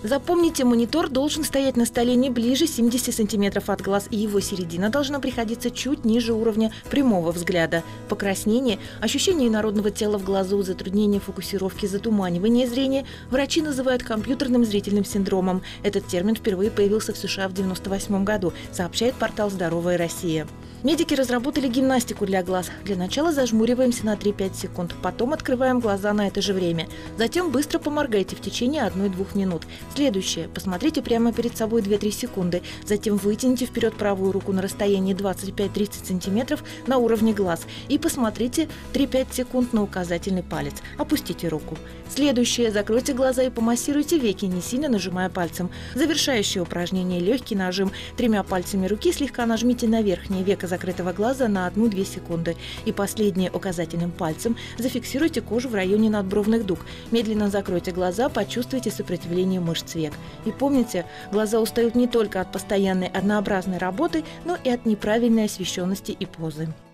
Запомните, монитор должен стоять на столе не ближе 70 см от глаз, и его середина должна приходиться чуть ниже уровня прямого взгляда. Покраснение, ощущение инородного тела в глазу, затруднение фокусировки, затуманивание зрения врачи называют компьютерным зрительным синдромом. Этот термин впервые появился в США в 1998 году, сообщает портал «Здоровая Россия». Медики разработали гимнастику для глаз. Для начала зажмуриваемся на 3-5 секунд, потом открываем глаза на это же время. Затем быстро поморгайте в течение 1-2 минут. Следующее. Посмотрите прямо перед собой 2-3 секунды. Затем вытяните вперед правую руку на расстоянии 25-30 см на уровне глаз и посмотрите 3-5 секунд на указательный палец. Опустите руку. Следующее. Закройте глаза и помассируйте веки, не сильно нажимая пальцем. Завершающее упражнение. Легкий нажим. 3 пальцами руки слегка нажмите на верхнее веко закрытого глаза на 1-2 секунды. И последнее, указательным пальцем зафиксируйте кожу в районе надбровных дуг. Медленно закройте глаза, почувствуйте сопротивление мышц век. И помните, глаза устают не только от постоянной однообразной работы, но и от неправильной освещенности и позы.